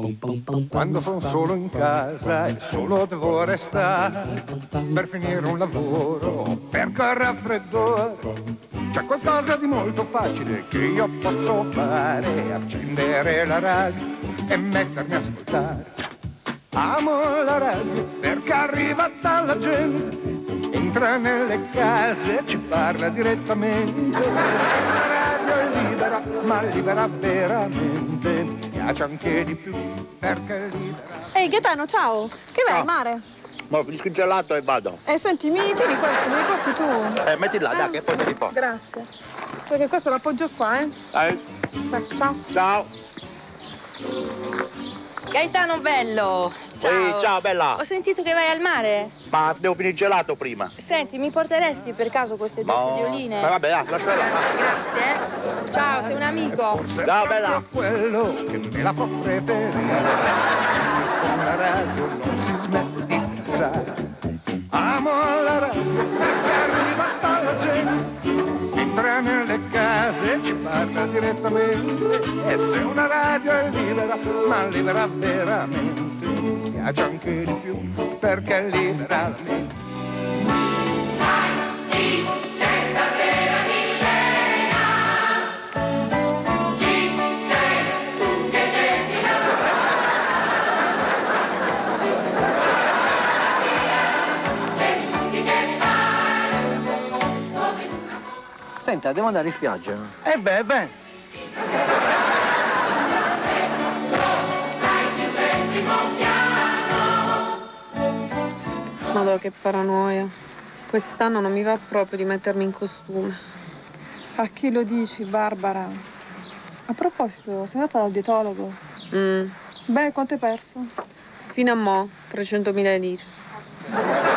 Quando sono solo in casa e solo devo restare per finire un lavoro, perché il raffreddore, c'è qualcosa di molto facile che io posso fare: accendere la radio e mettermi a ascoltare. Amo la radio perché arriva dalla gente, entra nelle case, ci parla direttamente. La radio è libera, ma libera veramente. Mi piace anche di più perché è libera. Ehi Gaetano, ciao! Che vai al mare? Ma finisco il gelato e vado. Senti, mi tieni questo, mi riporti tu? Metti là, dai, che poi te li porto. Grazie. Perché questo lo appoggio qua, eh? Beh, ciao. Ciao. Gaetano bello, ciao. Ehi, ciao, bella. Ho sentito che vai al mare. Ma devo finire il gelato prima. Senti, mi porteresti per caso queste due sedioline? Ma vabbè, lasciala là. Grazie. Ciao, sei un amico. Ciao, bella. Quello che me la fa preferire. Con la radio non si smette di pensare. Amo la radio perché arriva dalla gente, entra nelle case, ci parla direttamente. E se una radio è libera, ma libera veramente, mi piace anche di più perché è libera la mente. Sai chi c'è stasera di scena? Ci sei tu che cerchi Senta, devo andare in spiaggia. Beh. Madò, che paranoia. Quest'anno non mi va proprio di mettermi in costume. A chi lo dici, Barbara? A proposito, sei andata dal dietologo? Beh, quanto hai perso? Fino a mo', 300.000 lire.